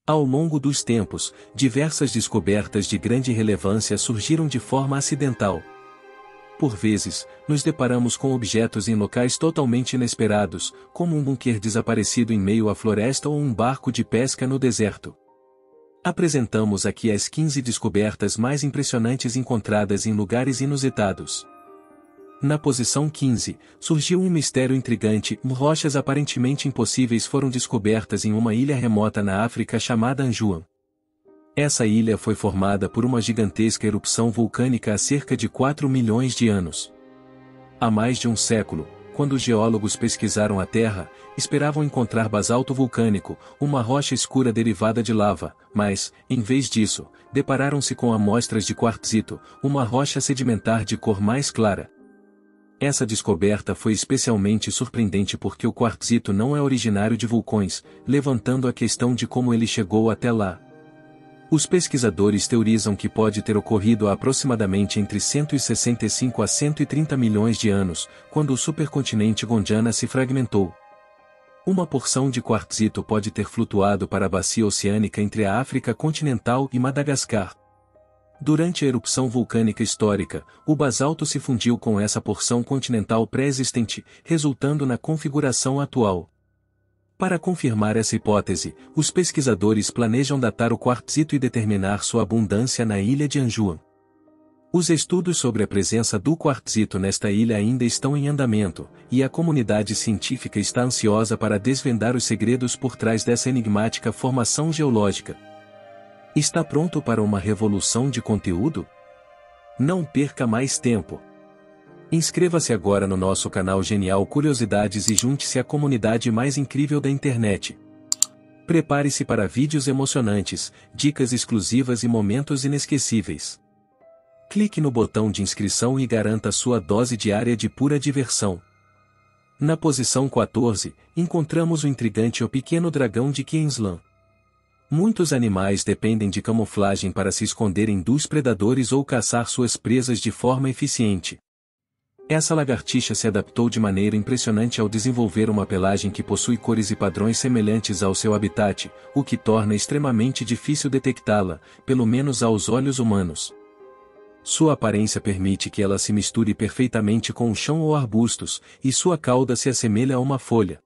Ao longo dos tempos, diversas descobertas de grande relevância surgiram de forma acidental. Por vezes, nos deparamos com objetos em locais totalmente inesperados, como um bunker desaparecido em meio à floresta ou um barco de pesca no deserto. Apresentamos aqui as 15 descobertas mais impressionantes encontradas em lugares inusitados. Na posição 15, surgiu um mistério intrigante: rochas aparentemente impossíveis foram descobertas em uma ilha remota na África chamada Anjouan. Essa ilha foi formada por uma gigantesca erupção vulcânica há cerca de 4 milhões de anos. Há mais de um século, quando os geólogos pesquisaram a Terra, esperavam encontrar basalto vulcânico, uma rocha escura derivada de lava, mas, em vez disso, depararam-se com amostras de quartzito, uma rocha sedimentar de cor mais clara. Essa descoberta foi especialmente surpreendente porque o quartzito não é originário de vulcões, levantando a questão de como ele chegou até lá. Os pesquisadores teorizam que pode ter ocorrido há aproximadamente entre 165 a 130 milhões de anos, quando o supercontinente Gondwana se fragmentou. Uma porção de quartzito pode ter flutuado para a bacia oceânica entre a África continental e Madagascar. Durante a erupção vulcânica histórica, o basalto se fundiu com essa porção continental pré-existente, resultando na configuração atual. Para confirmar essa hipótese, os pesquisadores planejam datar o quartzito e determinar sua abundância na ilha de Anjouan. Os estudos sobre a presença do quartzito nesta ilha ainda estão em andamento, e a comunidade científica está ansiosa para desvendar os segredos por trás dessa enigmática formação geológica. Está pronto para uma revolução de conteúdo? Não perca mais tempo. Inscreva-se agora no nosso canal Genial Curiosidades e junte-se à comunidade mais incrível da internet. Prepare-se para vídeos emocionantes, dicas exclusivas e momentos inesquecíveis. Clique no botão de inscrição e garanta sua dose diária de pura diversão. Na posição 14, encontramos o intrigante O Pequeno Dragão de Queensland. Muitos animais dependem de camuflagem para se esconderem dos predadores ou caçar suas presas de forma eficiente. Essa lagartixa se adaptou de maneira impressionante ao desenvolver uma pelagem que possui cores e padrões semelhantes ao seu habitat, o que torna extremamente difícil detectá-la, pelo menos aos olhos humanos. Sua aparência permite que ela se misture perfeitamente com o chão ou arbustos, e sua cauda se assemelha a uma folha.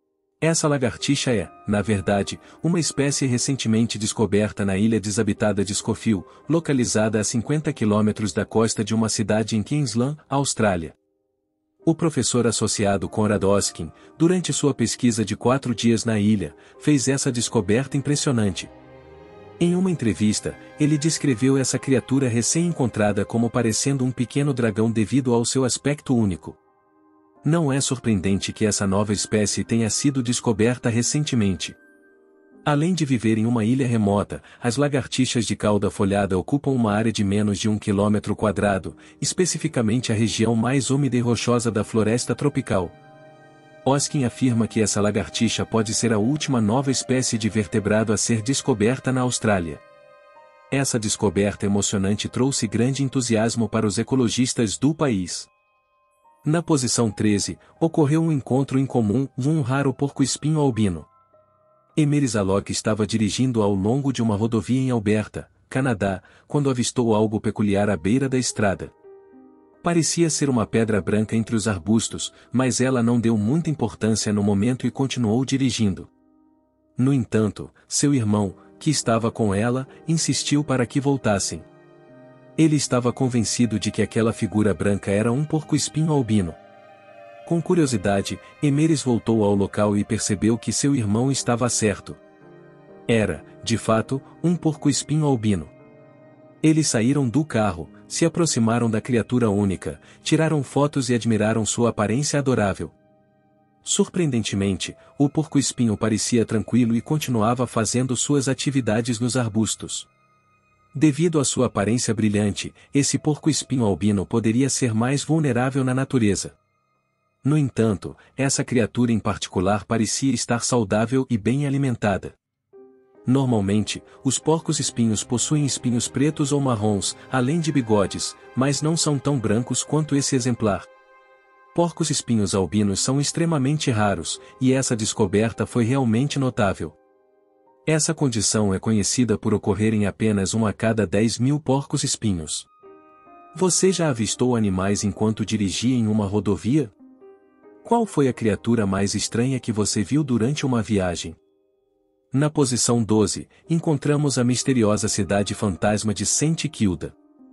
Essa lagartixa é, na verdade, uma espécie recentemente descoberta na ilha desabitada de Scofield, localizada a 50 quilômetros da costa de uma cidade em Queensland, Austrália. O professor associado Conrad Oskin, durante sua pesquisa de 4 dias na ilha, fez essa descoberta impressionante. Em uma entrevista, ele descreveu essa criatura recém-encontrada como parecendo um pequeno dragão devido ao seu aspecto único. Não é surpreendente que essa nova espécie tenha sido descoberta recentemente. Além de viver em uma ilha remota, as lagartixas de cauda folhada ocupam uma área de menos de 1 km², especificamente a região mais úmida e rochosa da floresta tropical. Oskin afirma que essa lagartixa pode ser a última nova espécie de vertebrado a ser descoberta na Austrália. Essa descoberta emocionante trouxe grande entusiasmo para os ecologistas do país. Na posição 13, ocorreu um encontro incomum, um raro porco-espinho albino. Emery Zalok estava dirigindo ao longo de uma rodovia em Alberta, Canadá, quando avistou algo peculiar à beira da estrada. Parecia ser uma pedra branca entre os arbustos, mas ela não deu muita importância no momento e continuou dirigindo. No entanto, seu irmão, que estava com ela, insistiu para que voltassem. Ele estava convencido de que aquela figura branca era um porco-espinho albino. Com curiosidade, Emeris voltou ao local e percebeu que seu irmão estava certo. Era, de fato, um porco-espinho albino. Eles saíram do carro, se aproximaram da criatura única, tiraram fotos e admiraram sua aparência adorável. Surpreendentemente, o porco-espinho parecia tranquilo e continuava fazendo suas atividades nos arbustos. Devido à sua aparência brilhante, esse porco-espinho albino poderia ser mais vulnerável na natureza. No entanto, essa criatura em particular parecia estar saudável e bem alimentada. Normalmente, os porcos-espinhos possuem espinhos pretos ou marrons, além de bigodes, mas não são tão brancos quanto esse exemplar. Porcos-espinhos albinos são extremamente raros, e essa descoberta foi realmente notável. Essa condição é conhecida por ocorrer em apenas 1 a cada 10.000 porcos-espinhos. Você já avistou animais enquanto dirigia em uma rodovia? Qual foi a criatura mais estranha que você viu durante uma viagem? Na posição 12, encontramos a misteriosa cidade fantasma de Saint Kilda.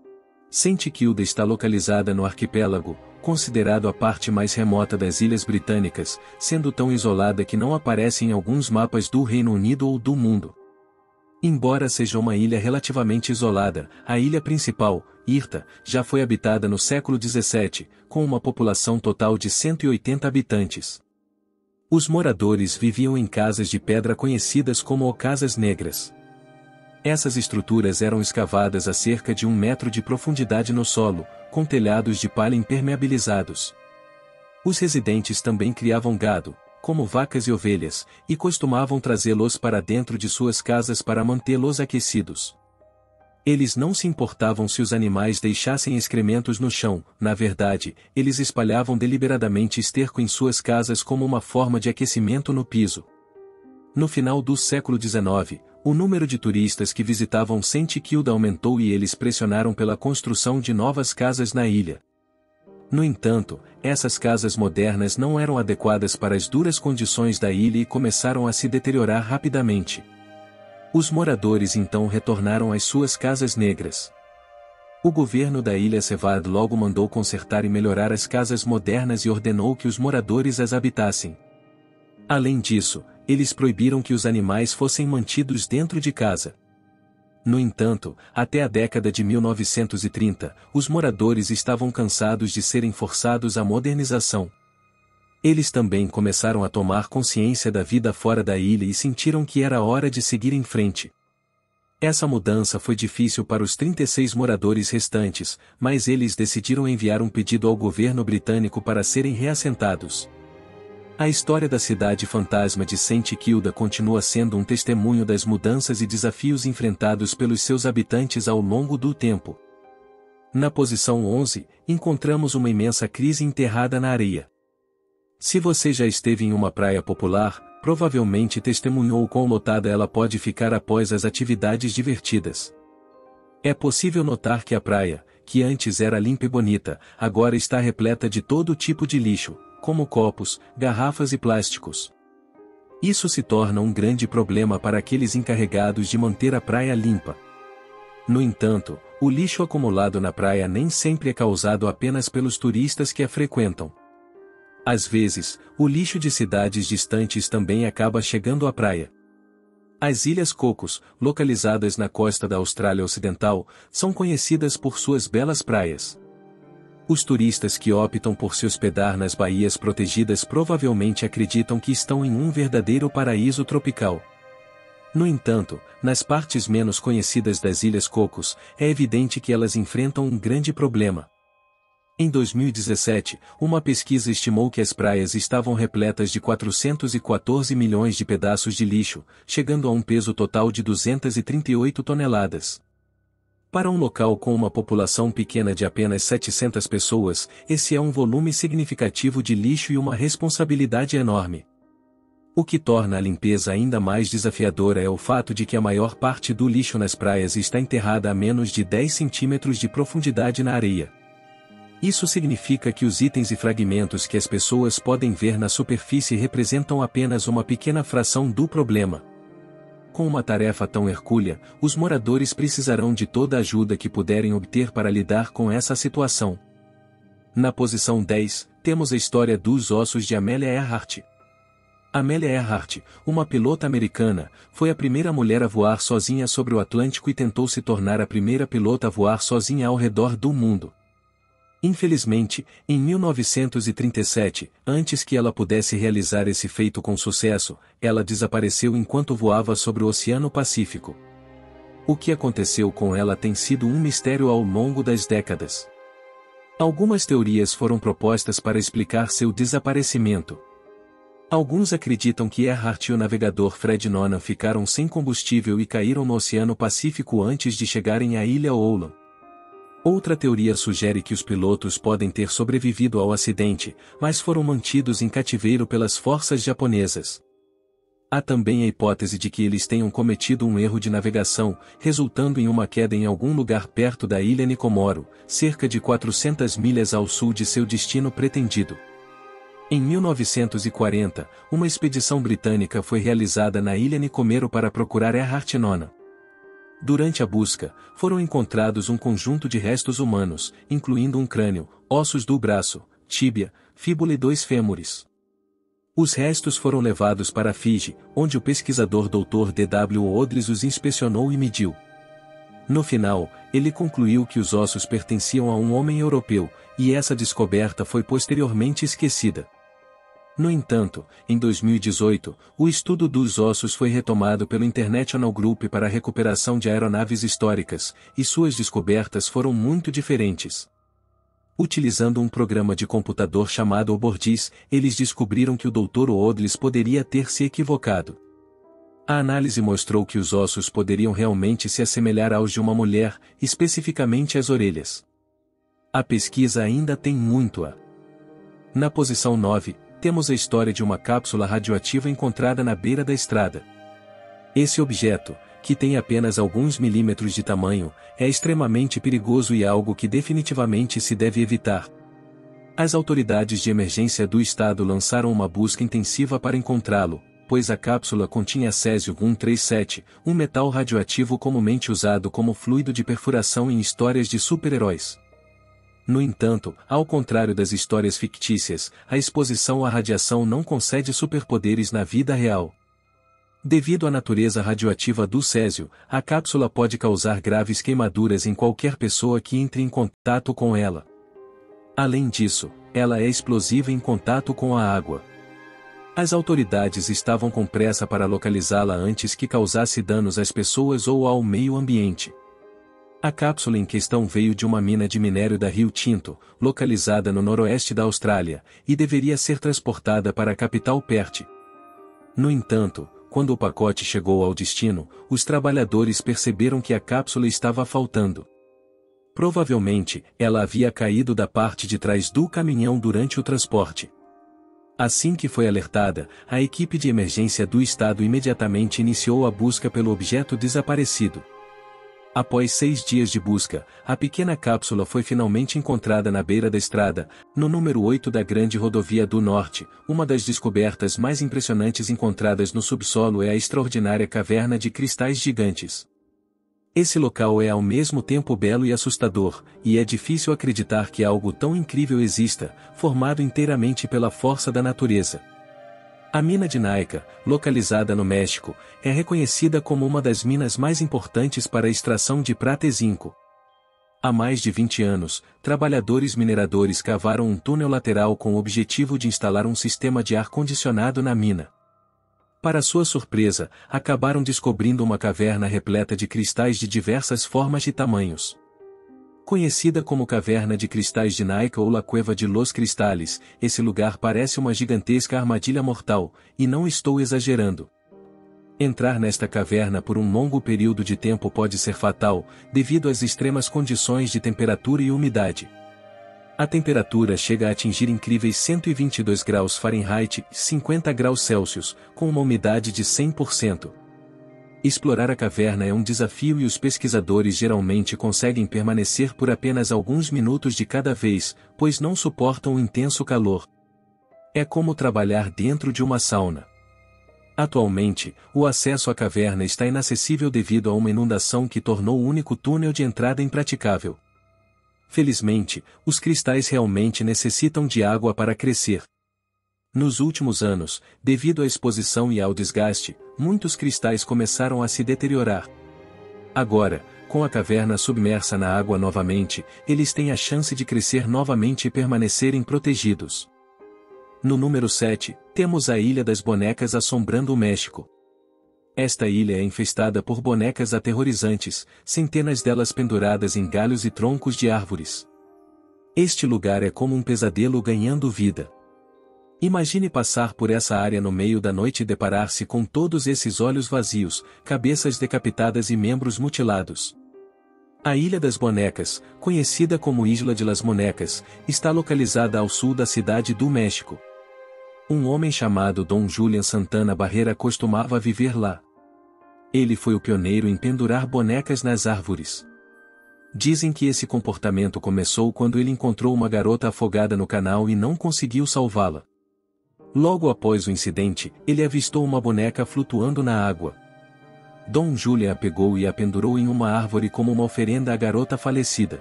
Saint Kilda está localizada no arquipélago, considerado a parte mais remota das Ilhas Britânicas, sendo tão isolada que não aparece em alguns mapas do Reino Unido ou do mundo. Embora seja uma ilha relativamente isolada, a ilha principal, Irta, já foi habitada no século XVII, com uma população total de 180 habitantes. Os moradores viviam em casas de pedra conhecidas como casas negras. Essas estruturas eram escavadas a cerca de 1 metro de profundidade no solo, com telhados de palha impermeabilizados. Os residentes também criavam gado, como vacas e ovelhas, e costumavam trazê-los para dentro de suas casas para mantê-los aquecidos. Eles não se importavam se os animais deixassem excrementos no chão, na verdade, eles espalhavam deliberadamente esterco em suas casas como uma forma de aquecimento no piso. No final do século XIX, o número de turistas que visitavam Saint Kilda aumentou e eles pressionaram pela construção de novas casas na ilha. No entanto, essas casas modernas não eram adequadas para as duras condições da ilha e começaram a se deteriorar rapidamente. Os moradores então retornaram às suas casas negras. O governo da ilha Sevad logo mandou consertar e melhorar as casas modernas e ordenou que os moradores as habitassem. Além disso, eles proibiram que os animais fossem mantidos dentro de casa. No entanto, até a década de 1930, os moradores estavam cansados de serem forçados à modernização. Eles também começaram a tomar consciência da vida fora da ilha e sentiram que era hora de seguir em frente. Essa mudança foi difícil para os 36 moradores restantes, mas eles decidiram enviar um pedido ao governo britânico para serem reassentados. A história da cidade fantasma de Saint Kilda continua sendo um testemunho das mudanças e desafios enfrentados pelos seus habitantes ao longo do tempo. Na posição 11, encontramos uma imensa crise enterrada na areia. Se você já esteve em uma praia popular, provavelmente testemunhou quão lotada ela pode ficar após as atividades divertidas. É possível notar que a praia, que antes era limpa e bonita, agora está repleta de todo tipo de lixo, como copos, garrafas e plásticos. Isso se torna um grande problema para aqueles encarregados de manter a praia limpa. No entanto, o lixo acumulado na praia nem sempre é causado apenas pelos turistas que a frequentam. Às vezes, o lixo de cidades distantes também acaba chegando à praia. As Ilhas Cocos, localizadas na costa da Austrália Ocidental, são conhecidas por suas belas praias. Os turistas que optam por se hospedar nas baías protegidas provavelmente acreditam que estão em um verdadeiro paraíso tropical. No entanto, nas partes menos conhecidas das Ilhas Cocos, é evidente que elas enfrentam um grande problema. Em 2017, uma pesquisa estimou que as praias estavam repletas de 414 milhões de pedaços de lixo, chegando a um peso total de 238 toneladas. Para um local com uma população pequena de apenas 700 pessoas, esse é um volume significativo de lixo e uma responsabilidade enorme. O que torna a limpeza ainda mais desafiadora é o fato de que a maior parte do lixo nas praias está enterrada a menos de 10 centímetros de profundidade na areia. Isso significa que os itens e fragmentos que as pessoas podem ver na superfície representam apenas uma pequena fração do problema. Com uma tarefa tão hercúlea, os moradores precisarão de toda a ajuda que puderem obter para lidar com essa situação. Na posição 10, temos a história dos ossos de Amelia Earhart. Amelia Earhart, uma pilota americana, foi a primeira mulher a voar sozinha sobre o Atlântico e tentou se tornar a primeira pilota a voar sozinha ao redor do mundo. Infelizmente, em 1937, antes que ela pudesse realizar esse feito com sucesso, ela desapareceu enquanto voava sobre o Oceano Pacífico. O que aconteceu com ela tem sido um mistério ao longo das décadas. Algumas teorias foram propostas para explicar seu desaparecimento. Alguns acreditam que Earhart e o navegador Fred Noonan ficaram sem combustível e caíram no Oceano Pacífico antes de chegarem à Ilha Oulu. Outra teoria sugere que os pilotos podem ter sobrevivido ao acidente, mas foram mantidos em cativeiro pelas forças japonesas. Há também a hipótese de que eles tenham cometido um erro de navegação, resultando em uma queda em algum lugar perto da ilha Nicomoro, cerca de 400 milhas ao sul de seu destino pretendido. Em 1940, uma expedição britânica foi realizada na ilha Nicomero para procurar Erhard Nona. Durante a busca, foram encontrados um conjunto de restos humanos, incluindo um crânio, ossos do braço, tíbia, fíbula e 2 fêmures. Os restos foram levados para Fiji, onde o pesquisador Dr. D.W. Odles os inspecionou e mediu. No final, ele concluiu que os ossos pertenciam a um homem europeu, e essa descoberta foi posteriormente esquecida. No entanto, em 2018, o estudo dos ossos foi retomado pelo International Group para a recuperação de aeronaves históricas, e suas descobertas foram muito diferentes. Utilizando um programa de computador chamado OBORDIS, eles descobriram que o Dr. Odles poderia ter se equivocado. A análise mostrou que os ossos poderiam realmente se assemelhar aos de uma mulher, especificamente as orelhas. A pesquisa ainda tem muito a. Na posição 9, temos a história de uma cápsula radioativa encontrada na beira da estrada. Esse objeto, que tem apenas alguns milímetros de tamanho, é extremamente perigoso e algo que definitivamente se deve evitar. As autoridades de emergência do estado lançaram uma busca intensiva para encontrá-lo, pois a cápsula continha césio-137, um metal radioativo comumente usado como fluido de perfuração em histórias de super-heróis. No entanto, ao contrário das histórias fictícias, a exposição à radiação não concede superpoderes na vida real. Devido à natureza radioativa do césio, a cápsula pode causar graves queimaduras em qualquer pessoa que entre em contato com ela. Além disso, ela é explosiva em contato com a água. As autoridades estavam com pressa para localizá-la antes que causasse danos às pessoas ou ao meio ambiente. A cápsula em questão veio de uma mina de minério da Rio Tinto, localizada no noroeste da Austrália, e deveria ser transportada para a capital Perth. No entanto, quando o pacote chegou ao destino, os trabalhadores perceberam que a cápsula estava faltando. Provavelmente, ela havia caído da parte de trás do caminhão durante o transporte. Assim que foi alertada, a equipe de emergência do estado imediatamente iniciou a busca pelo objeto desaparecido. Após 6 dias de busca, a pequena cápsula foi finalmente encontrada na beira da estrada, no número 8 da Grande Rodovia do Norte. Uma das descobertas mais impressionantes encontradas no subsolo é a extraordinária caverna de cristais gigantes. Esse local é ao mesmo tempo belo e assustador, e é difícil acreditar que algo tão incrível exista, formado inteiramente pela força da natureza. A mina de Naica, localizada no México, é reconhecida como uma das minas mais importantes para a extração de prata e zinco. Há mais de 20 anos, trabalhadores mineradores cavaram um túnel lateral com o objetivo de instalar um sistema de ar-condicionado na mina. Para sua surpresa, acabaram descobrindo uma caverna repleta de cristais de diversas formas e tamanhos. Conhecida como Caverna de Cristais de Naica ou La Cueva de los Cristales, esse lugar parece uma gigantesca armadilha mortal, e não estou exagerando. Entrar nesta caverna por um longo período de tempo pode ser fatal, devido às extremas condições de temperatura e umidade. A temperatura chega a atingir incríveis 122 graus Fahrenheit, 50 graus Celsius, com uma umidade de 100%. Explorar a caverna é um desafio e os pesquisadores geralmente conseguem permanecer por apenas alguns minutos de cada vez, pois não suportam o intenso calor. É como trabalhar dentro de uma sauna. Atualmente, o acesso à caverna está inacessível devido a uma inundação que tornou o único túnel de entrada impraticável. Felizmente, os cristais realmente necessitam de água para crescer. Nos últimos anos, devido à exposição e ao desgaste, muitos cristais começaram a se deteriorar. Agora, com a caverna submersa na água novamente, eles têm a chance de crescer novamente e permanecerem protegidos. No número 7, temos a Ilha das Bonecas assombrando o México. Esta ilha é infestada por bonecas aterrorizantes, centenas delas penduradas em galhos e troncos de árvores. Este lugar é como um pesadelo ganhando vida. Imagine passar por essa área no meio da noite e deparar-se com todos esses olhos vazios, cabeças decapitadas e membros mutilados. A Ilha das Bonecas, conhecida como Isla de las Monecas, está localizada ao sul da cidade do México. Um homem chamado Dom Julian Santana Barreira costumava viver lá. Ele foi o pioneiro em pendurar bonecas nas árvores. Dizem que esse comportamento começou quando ele encontrou uma garota afogada no canal e não conseguiu salvá-la. Logo após o incidente, ele avistou uma boneca flutuando na água. Dom Julian a pegou e a pendurou em uma árvore como uma oferenda à garota falecida.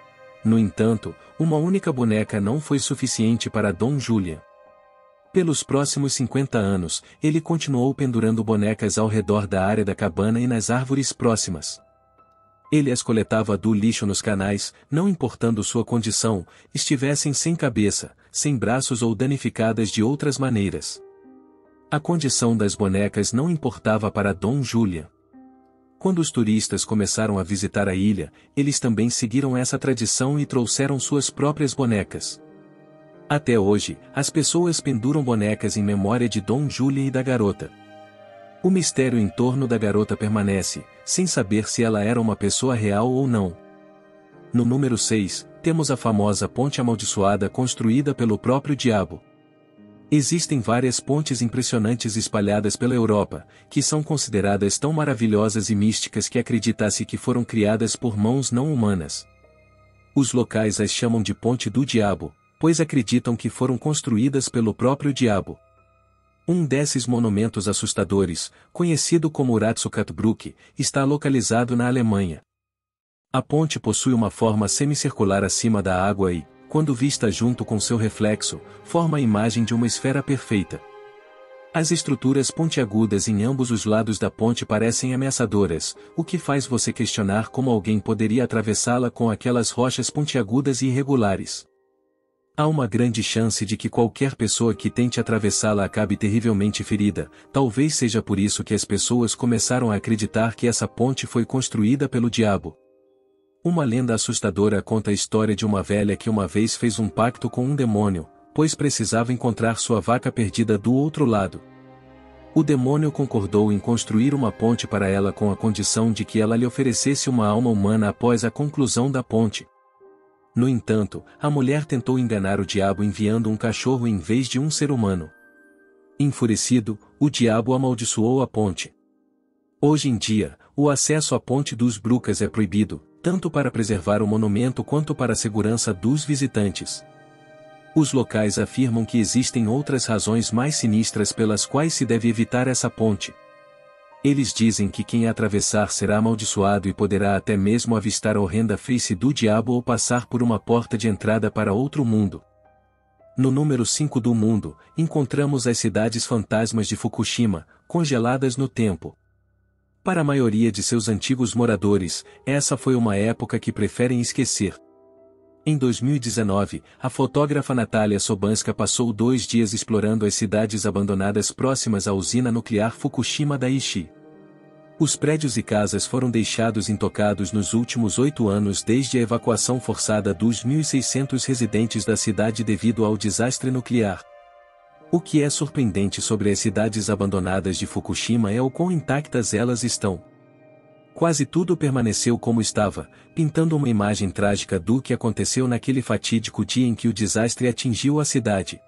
No entanto, uma única boneca não foi suficiente para Dom Julian. Pelos próximos 50 anos, ele continuou pendurando bonecas ao redor da área da cabana e nas árvores próximas. Ele as coletava do lixo nos canais, não importando sua condição, estivessem sem cabeça, sem braços ou danificadas de outras maneiras. A condição das bonecas não importava para Dom Julian. Quando os turistas começaram a visitar a ilha, eles também seguiram essa tradição e trouxeram suas próprias bonecas. Até hoje, as pessoas penduram bonecas em memória de Dom Julian e da garota. O mistério em torno da garota permanece, sem saber se ela era uma pessoa real ou não. No número 6, temos a famosa ponte amaldiçoada construída pelo próprio diabo. Existem várias pontes impressionantes espalhadas pela Europa, que são consideradas tão maravilhosas e místicas que acredita-se que foram criadas por mãos não humanas. Os locais as chamam de Ponte do Diabo, pois acreditam que foram construídas pelo próprio diabo. Um desses monumentos assustadores, conhecido como Ratsukat-Brücke, está localizado na Alemanha. A ponte possui uma forma semicircular acima da água e, quando vista junto com seu reflexo, forma a imagem de uma esfera perfeita. As estruturas pontiagudas em ambos os lados da ponte parecem ameaçadoras, o que faz você questionar como alguém poderia atravessá-la com aquelas rochas pontiagudas e irregulares. Há uma grande chance de que qualquer pessoa que tente atravessá-la acabe terrivelmente ferida, talvez seja por isso que as pessoas começaram a acreditar que essa ponte foi construída pelo diabo. Uma lenda assustadora conta a história de uma velha que uma vez fez um pacto com um demônio, pois precisava encontrar sua vaca perdida do outro lado. O demônio concordou em construir uma ponte para ela com a condição de que ela lhe oferecesse uma alma humana após a conclusão da ponte. No entanto, a mulher tentou enganar o diabo enviando um cachorro em vez de um ser humano. Enfurecido, o diabo amaldiçoou a ponte. Hoje em dia, o acesso à Ponte dos Brucas é proibido, tanto para preservar o monumento quanto para a segurança dos visitantes. Os locais afirmam que existem outras razões mais sinistras pelas quais se deve evitar essa ponte. Eles dizem que quem a atravessar será amaldiçoado e poderá até mesmo avistar a horrenda face do diabo ou passar por uma porta de entrada para outro mundo. No número 5 do mundo, encontramos as cidades fantasmas de Fukushima, congeladas no tempo. Para a maioria de seus antigos moradores, essa foi uma época que preferem esquecer. Em 2019, a fotógrafa Natalia Sobanska passou 2 dias explorando as cidades abandonadas próximas à usina nuclear Fukushima Daiichi. Os prédios e casas foram deixados intocados nos últimos 8 anos desde a evacuação forçada dos 1.600 residentes da cidade devido ao desastre nuclear. O que é surpreendente sobre as cidades abandonadas de Fukushima é o quão intactas elas estão. Quase tudo permaneceu como estava, pintando uma imagem trágica do que aconteceu naquele fatídico dia em que o desastre atingiu a cidade.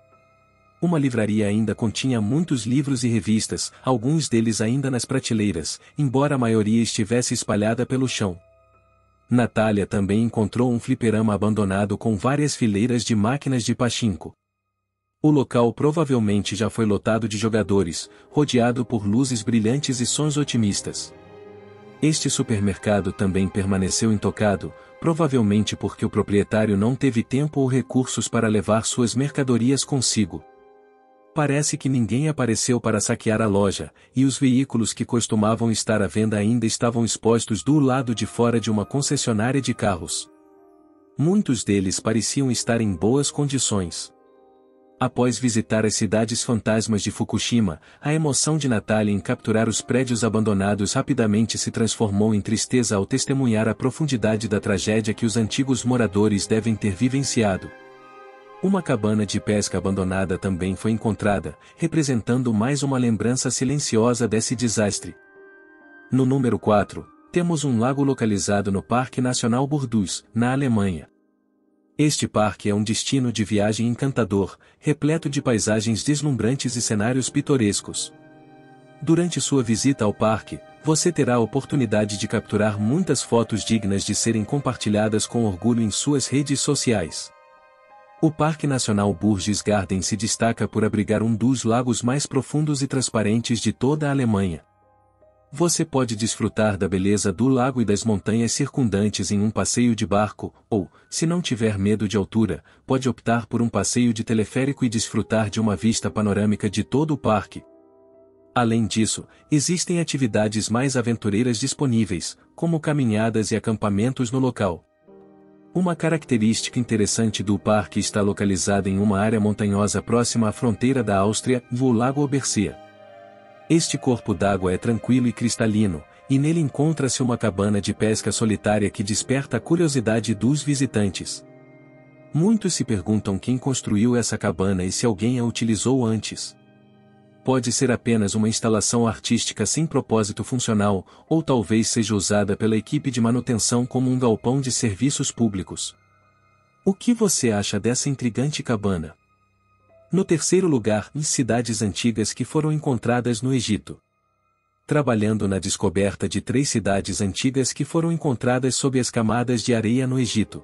Uma livraria ainda continha muitos livros e revistas, alguns deles ainda nas prateleiras, embora a maioria estivesse espalhada pelo chão. Natália também encontrou um fliperama abandonado com várias fileiras de máquinas de pachinko. O local provavelmente já foi lotado de jogadores, rodeado por luzes brilhantes e sons otimistas. Este supermercado também permaneceu intocado, provavelmente porque o proprietário não teve tempo ou recursos para levar suas mercadorias consigo. Parece que ninguém apareceu para saquear a loja, e os veículos que costumavam estar à venda ainda estavam expostos do lado de fora de uma concessionária de carros. Muitos deles pareciam estar em boas condições. Após visitar as cidades fantasmas de Fukushima, a emoção de Natália em capturar os prédios abandonados rapidamente se transformou em tristeza ao testemunhar a profundidade da tragédia que os antigos moradores devem ter vivenciado. Uma cabana de pesca abandonada também foi encontrada, representando mais uma lembrança silenciosa desse desastre. No número 4, temos um lago localizado no Parque Nacional Burdus, na Alemanha. Este parque é um destino de viagem encantador, repleto de paisagens deslumbrantes e cenários pitorescos. Durante sua visita ao parque, você terá a oportunidade de capturar muitas fotos dignas de serem compartilhadas com orgulho em suas redes sociais. O Parque Nacional Burgisgarten se destaca por abrigar um dos lagos mais profundos e transparentes de toda a Alemanha. Você pode desfrutar da beleza do lago e das montanhas circundantes em um passeio de barco, ou, se não tiver medo de altura, pode optar por um passeio de teleférico e desfrutar de uma vista panorâmica de todo o parque. Além disso, existem atividades mais aventureiras disponíveis, como caminhadas e acampamentos no local. Uma característica interessante do parque está localizada em uma área montanhosa próxima à fronteira da Áustria, o Lago Obersee. Este corpo d'água é tranquilo e cristalino, e nele encontra-se uma cabana de pesca solitária que desperta a curiosidade dos visitantes. Muitos se perguntam quem construiu essa cabana e se alguém a utilizou antes. Pode ser apenas uma instalação artística sem propósito funcional, ou talvez seja usada pela equipe de manutenção como um galpão de serviços públicos. O que você acha dessa intrigante cabana? No terceiro lugar, cidades antigas que foram encontradas no Egito. Trabalhando na descoberta de 3 cidades antigas que foram encontradas sob as camadas de areia no Egito.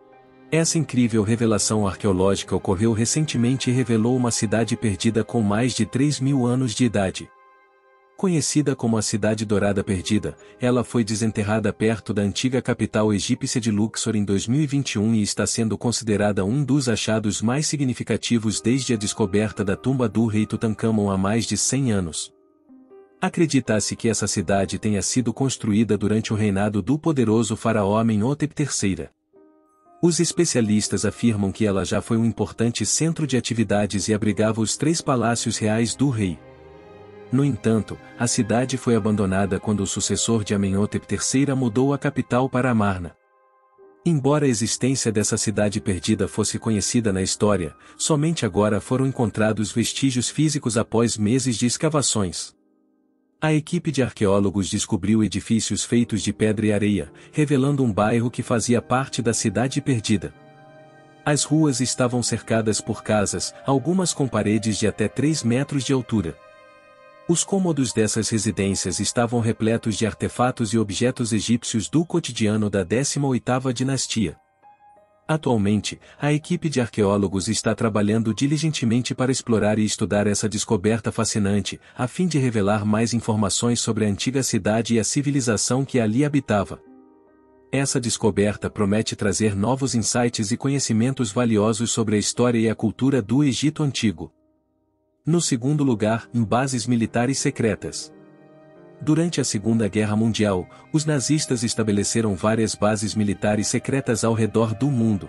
Essa incrível revelação arqueológica ocorreu recentemente e revelou uma cidade perdida com mais de 3.000 anos de idade. Conhecida como a Cidade Dourada Perdida, ela foi desenterrada perto da antiga capital egípcia de Luxor em 2021 e está sendo considerada um dos achados mais significativos desde a descoberta da tumba do rei Tutancâmon há mais de 100 anos. Acredita-se que essa cidade tenha sido construída durante o reinado do poderoso faraó Amenhotep III. Os especialistas afirmam que ela já foi um importante centro de atividades e abrigava os 3 palácios reais do rei. No entanto, a cidade foi abandonada quando o sucessor de Amenhotep III mudou a capital para Amarna. Embora a existência dessa cidade perdida fosse conhecida na história, somente agora foram encontrados vestígios físicos após meses de escavações. A equipe de arqueólogos descobriu edifícios feitos de pedra e areia, revelando um bairro que fazia parte da cidade perdida. As ruas estavam cercadas por casas, algumas com paredes de até 3 metros de altura. Os cômodos dessas residências estavam repletos de artefatos e objetos egípcios do cotidiano da 18ª dinastia. Atualmente, a equipe de arqueólogos está trabalhando diligentemente para explorar e estudar essa descoberta fascinante, a fim de revelar mais informações sobre a antiga cidade e a civilização que ali habitava. Essa descoberta promete trazer novos insights e conhecimentos valiosos sobre a história e a cultura do Egito Antigo. No segundo lugar, em bases militares secretas. Durante a Segunda Guerra Mundial, os nazistas estabeleceram várias bases militares secretas ao redor do mundo.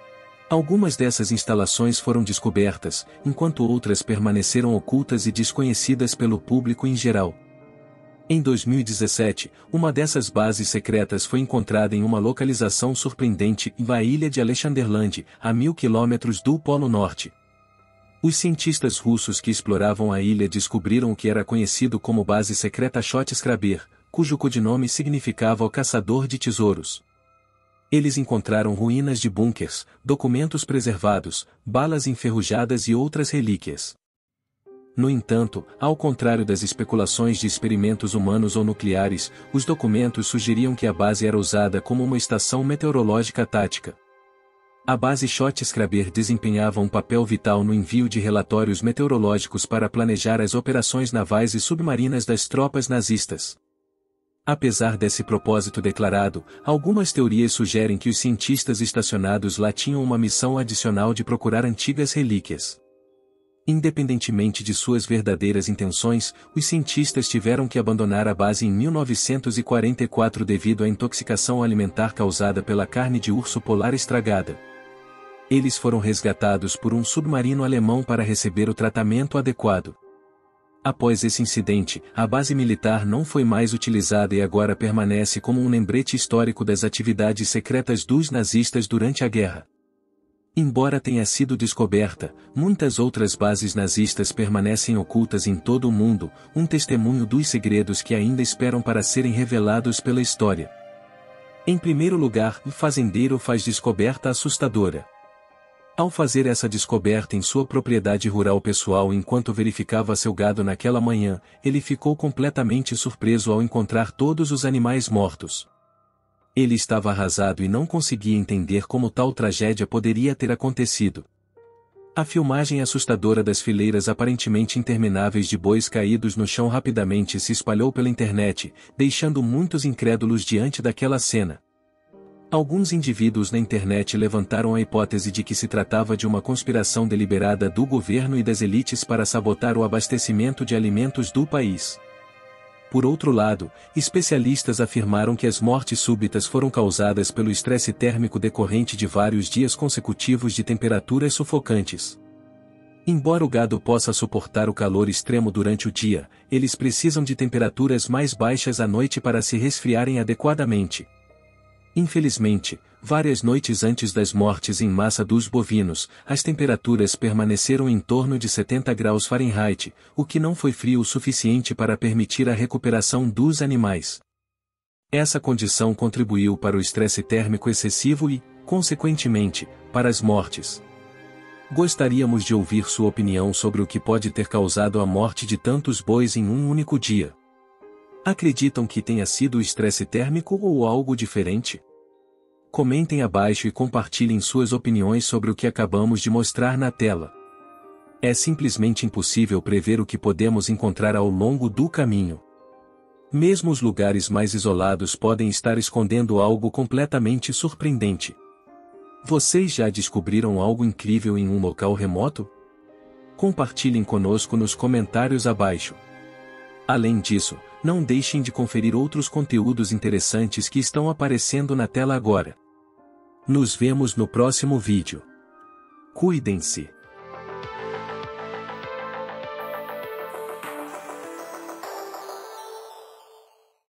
Algumas dessas instalações foram descobertas, enquanto outras permaneceram ocultas e desconhecidas pelo público em geral. Em 2017, uma dessas bases secretas foi encontrada em uma localização surpreendente na ilha de Alexanderland, a 1.000 quilômetros do Polo Norte. Os cientistas russos que exploravam a ilha descobriram o que era conhecido como Base Secreta Chotskraber, cujo codinome significava o caçador de tesouros. Eles encontraram ruínas de bunkers, documentos preservados, balas enferrujadas e outras relíquias. No entanto, ao contrário das especulações de experimentos humanos ou nucleares, os documentos sugeriam que a base era usada como uma estação meteorológica tática. A base Chotskraber desempenhava um papel vital no envio de relatórios meteorológicos para planejar as operações navais e submarinas das tropas nazistas. Apesar desse propósito declarado, algumas teorias sugerem que os cientistas estacionados lá tinham uma missão adicional de procurar antigas relíquias. Independentemente de suas verdadeiras intenções, os cientistas tiveram que abandonar a base em 1944 devido à intoxicação alimentar causada pela carne de urso polar estragada. Eles foram resgatados por um submarino alemão para receber o tratamento adequado. Após esse incidente, a base militar não foi mais utilizada e agora permanece como um lembrete histórico das atividades secretas dos nazistas durante a guerra. Embora tenha sido descoberta, muitas outras bases nazistas permanecem ocultas em todo o mundo, um testemunho dos segredos que ainda esperam para serem revelados pela história. Em primeiro lugar, o fazendeiro faz descoberta assustadora. Ao fazer essa descoberta em sua propriedade rural pessoal enquanto verificava seu gado naquela manhã, ele ficou completamente surpreso ao encontrar todos os animais mortos. Ele estava arrasado e não conseguia entender como tal tragédia poderia ter acontecido. A filmagem assustadora das fileiras aparentemente intermináveis de bois caídos no chão rapidamente se espalhou pela internet, deixando muitos incrédulos diante daquela cena. Alguns indivíduos na internet levantaram a hipótese de que se tratava de uma conspiração deliberada do governo e das elites para sabotar o abastecimento de alimentos do país. Por outro lado, especialistas afirmaram que as mortes súbitas foram causadas pelo estresse térmico decorrente de vários dias consecutivos de temperaturas sufocantes. Embora o gado possa suportar o calor extremo durante o dia, eles precisam de temperaturas mais baixas à noite para se resfriarem adequadamente. Infelizmente, várias noites antes das mortes em massa dos bovinos, as temperaturas permaneceram em torno de 70 graus Fahrenheit, o que não foi frio o suficiente para permitir a recuperação dos animais. Essa condição contribuiu para o estresse térmico excessivo e, consequentemente, para as mortes. Gostaríamos de ouvir sua opinião sobre o que pode ter causado a morte de tantos bois em um único dia. Acreditam que tenha sido o estresse térmico ou algo diferente? Comentem abaixo e compartilhem suas opiniões sobre o que acabamos de mostrar na tela. É simplesmente impossível prever o que podemos encontrar ao longo do caminho. Mesmo os lugares mais isolados podem estar escondendo algo completamente surpreendente. Vocês já descobriram algo incrível em um local remoto? Compartilhem conosco nos comentários abaixo. Além disso, não deixem de conferir outros conteúdos interessantes que estão aparecendo na tela agora. Nos vemos no próximo vídeo. Cuidem-se.